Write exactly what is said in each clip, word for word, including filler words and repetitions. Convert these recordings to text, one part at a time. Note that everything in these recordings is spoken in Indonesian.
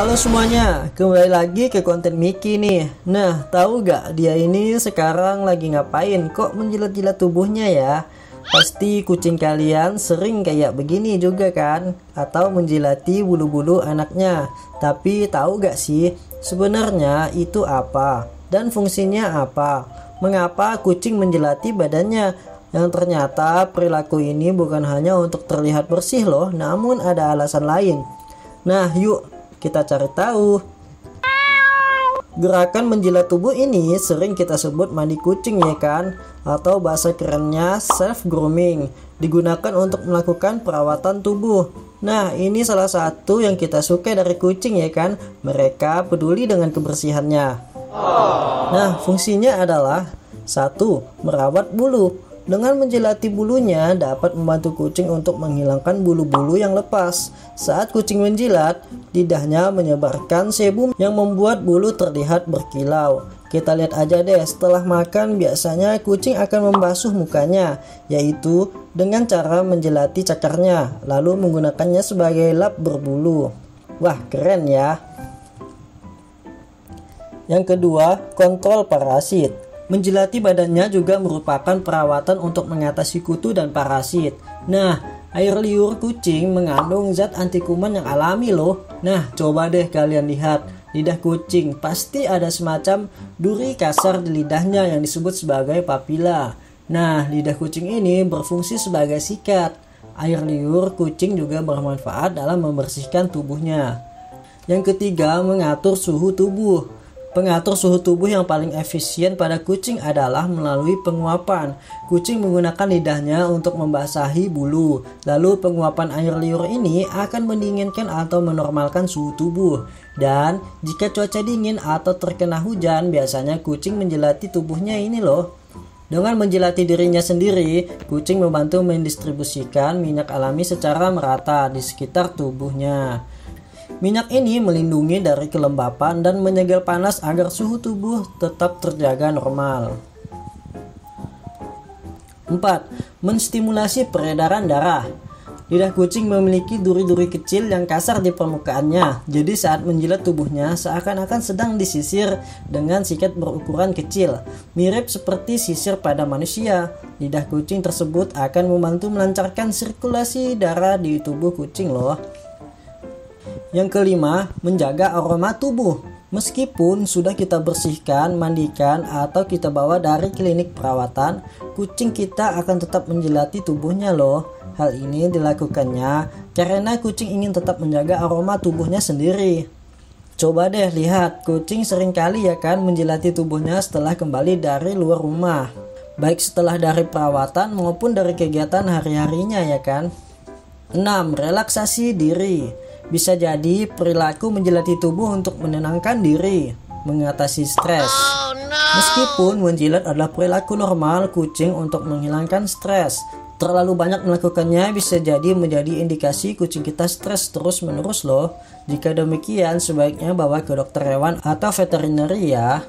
Halo semuanya, kembali lagi ke konten Miki nih. Nah, tahu gak dia ini sekarang lagi ngapain? Kok menjilat-jilat tubuhnya ya? Pasti kucing kalian sering kayak begini juga kan? Atau menjilati bulu-bulu anaknya. Tapi tahu gak sih, sebenarnya itu apa? Dan fungsinya apa? Mengapa kucing menjilati badannya? Yang ternyata perilaku ini bukan hanya untuk terlihat bersih loh, namun ada alasan lain. Nah, yuk kita cari tahu. Gerakan menjilat tubuh ini sering kita sebut mandi kucing ya kan? Atau bahasa kerennya self grooming, digunakan untuk melakukan perawatan tubuh. Nah, ini salah satu yang kita suka dari kucing ya kan? Mereka peduli dengan kebersihannya. Nah, fungsinya adalah satu. Merawat bulu. Dengan menjilati bulunya dapat membantu kucing untuk menghilangkan bulu-bulu yang lepas. Saat kucing menjilat, lidahnya menyebarkan sebum yang membuat bulu terlihat berkilau. Kita lihat aja deh, setelah makan biasanya kucing akan membasuh mukanya, yaitu dengan cara menjilati cakarnya, lalu menggunakannya sebagai lap berbulu. Wah, keren ya. Yang kedua, kontrol parasit. Menjilati badannya juga merupakan perawatan untuk mengatasi kutu dan parasit. Nah, air liur kucing mengandung zat anti kuman yang alami loh. Nah, coba deh kalian lihat. Lidah kucing pasti ada semacam duri kasar di lidahnya yang disebut sebagai papila. Nah, lidah kucing ini berfungsi sebagai sikat. Air liur kucing juga bermanfaat dalam membersihkan tubuhnya. Yang ketiga, mengatur suhu tubuh. Pengatur suhu tubuh yang paling efisien pada kucing adalah melalui penguapan. Kucing menggunakan lidahnya untuk membasahi bulu. Lalu penguapan air liur ini akan mendinginkan atau menormalkan suhu tubuh. Dan jika cuaca dingin atau terkena hujan, biasanya kucing menjilati tubuhnya ini loh. Dengan menjilati dirinya sendiri, kucing membantu mendistribusikan minyak alami secara merata di sekitar tubuhnya. Minyak ini melindungi dari kelembapan dan menyegel panas agar suhu tubuh tetap terjaga normal. empat. Menstimulasi peredaran darah. Lidah kucing memiliki duri-duri kecil yang kasar di permukaannya. Jadi saat menjilat tubuhnya seakan-akan sedang disisir dengan sikat berukuran kecil. Mirip seperti sisir pada manusia. Lidah kucing tersebut akan membantu melancarkan sirkulasi darah di tubuh kucing loh. Yang kelima, menjaga aroma tubuh. Meskipun sudah kita bersihkan, mandikan, atau kita bawa dari klinik perawatan, kucing kita akan tetap menjilati tubuhnya loh. Hal ini dilakukannya karena kucing ingin tetap menjaga aroma tubuhnya sendiri. Coba deh lihat, kucing seringkali ya kan menjilati tubuhnya setelah kembali dari luar rumah. Baik setelah dari perawatan maupun dari kegiatan hari-harinya ya kan. enam. Relaksasi diri. Bisa jadi perilaku menjilati tubuh untuk menenangkan diri, mengatasi stres. Oh, no. Meskipun menjilat adalah perilaku normal kucing untuk menghilangkan stres, terlalu banyak melakukannya bisa jadi menjadi indikasi kucing kita stres terus-menerus loh. Jika demikian, sebaiknya bawa ke dokter hewan atau veterineri ya.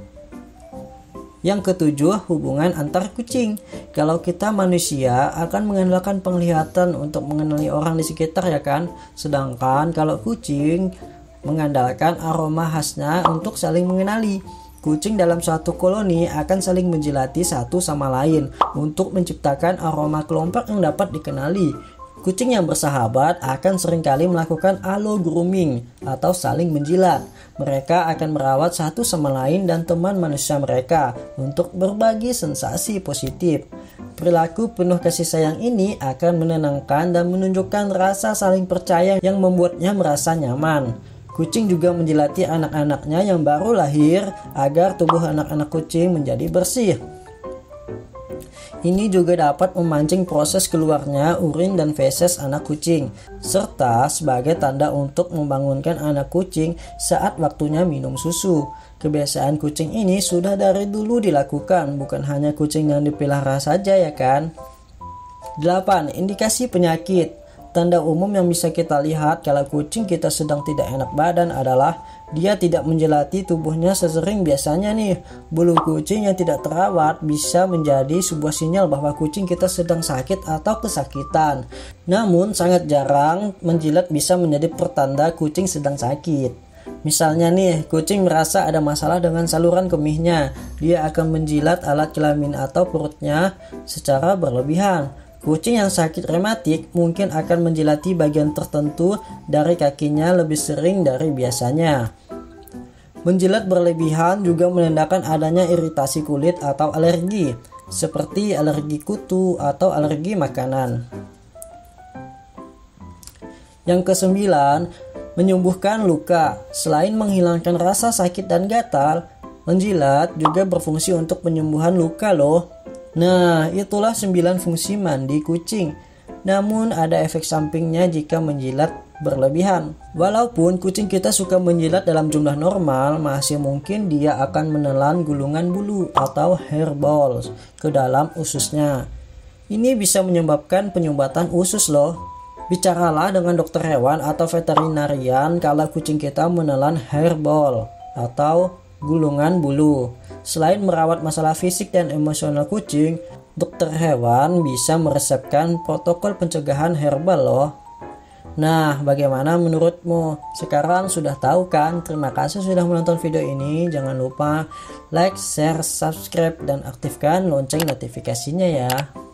Yang ketujuh, hubungan antar kucing. Kalau kita manusia akan mengandalkan penglihatan untuk mengenali orang di sekitar ya kan. Sedangkan kalau kucing mengandalkan aroma khasnya untuk saling mengenali. Kucing dalam suatu koloni akan saling menjilati satu sama lain untuk menciptakan aroma kelompok yang dapat dikenali. Kucing yang bersahabat akan seringkali melakukan allo grooming atau saling menjilat. Mereka akan merawat satu sama lain dan teman manusia mereka untuk berbagi sensasi positif. Perilaku penuh kasih sayang ini akan menenangkan dan menunjukkan rasa saling percaya yang membuatnya merasa nyaman. Kucing juga menjilati anak-anaknya yang baru lahir agar tubuh anak-anak kucing menjadi bersih. Ini juga dapat memancing proses keluarnya urin dan feses anak kucing, serta sebagai tanda untuk membangunkan anak kucing saat waktunya minum susu. Kebiasaan kucing ini sudah dari dulu dilakukan, bukan hanya kucing yang dipelihara saja ya kan. delapan. Indikasi penyakit. Tanda umum yang bisa kita lihat kalau kucing kita sedang tidak enak badan adalah dia tidak menjilati tubuhnya sesering biasanya nih. Bulu kucing yang tidak terawat bisa menjadi sebuah sinyal bahwa kucing kita sedang sakit atau kesakitan. Namun sangat jarang menjilat bisa menjadi pertanda kucing sedang sakit. Misalnya nih, kucing merasa ada masalah dengan saluran kemihnya. Dia akan menjilat alat kelamin atau perutnya secara berlebihan. Kucing yang sakit rematik mungkin akan menjilati bagian tertentu dari kakinya lebih sering dari biasanya. Menjilat berlebihan juga menandakan adanya iritasi kulit atau alergi, seperti alergi kutu atau alergi makanan. Yang kesembilan, menyembuhkan luka. Selain menghilangkan rasa sakit dan gatal, menjilat juga berfungsi untuk penyembuhan luka loh. Nah, itulah sembilan fungsi mandi kucing. Namun ada efek sampingnya jika menjilat berlebihan. Walaupun kucing kita suka menjilat dalam jumlah normal, masih mungkin dia akan menelan gulungan bulu atau hairballs ke dalam ususnya. Ini bisa menyebabkan penyumbatan usus loh. Bicaralah dengan dokter hewan atau veterinarian kalau kucing kita menelan hairball atau gulungan bulu. Selain merawat masalah fisik dan emosional kucing, dokter hewan bisa meresepkan protokol pencegahan herbal loh. Nah, bagaimana menurutmu? Sekarang sudah tahu kan? Terima kasih sudah menonton video ini. Jangan lupa like, share, subscribe, dan aktifkan lonceng notifikasinya ya.